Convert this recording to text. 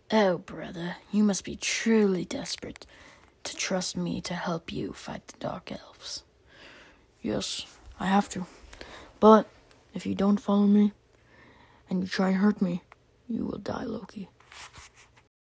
Oh, brother, you must be truly desperate to trust me to help you fight the Dark Elves. Yes, I have to. But if you don't follow me, and you try and hurt me, you will die, Loki.